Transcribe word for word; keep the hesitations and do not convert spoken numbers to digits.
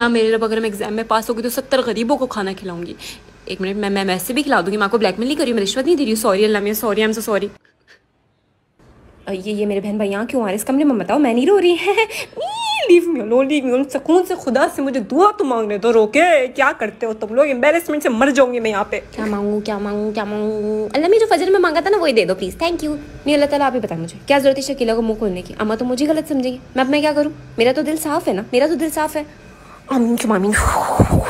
मेरे रब अगर मैं एग्जाम में पास होगी तो सत्तर गरीबों को खाना खिलाऊंगी। एक मिनट, मैं मैं वैसे भी खिला दूंगी। मैं आपको ब्लैकमेल नहीं कर रही हूँ, मैं रिश्वत नहीं दे रही हूँ। सॉरी अल्लाह मियां, sorry, I am so sorry. ये ये मेरे बहन भाई यहाँ क्यों आ रहे हैं इस कमरे में? बताओ, मैं नहीं रो रही है। Leave me alone, leave me alone. सुकून से खुदा से मुझे दुआ तो मांगने दो। रोके क्या करते हो तुम लोग? एम्बेरसमेंट से मर जाऊंगी मैं यहाँ पे। क्या मांगू क्या मांगू क्या मांगू? अल्लाह में जो फजर में मांगा था ना वही दे दो प्लीज, थैंक यू। नहीं अल्लाह ताला आप ही बताएं मुझे क्या जरूरत है शकीला को मुंह खोलने की? अम्मा तो मुझे गलत समझेगी। मैं अब मैं क्या करूँ? मेरा तो दिल साफ है ना, मेरा तो दिल साफ है। आमीन आमीन।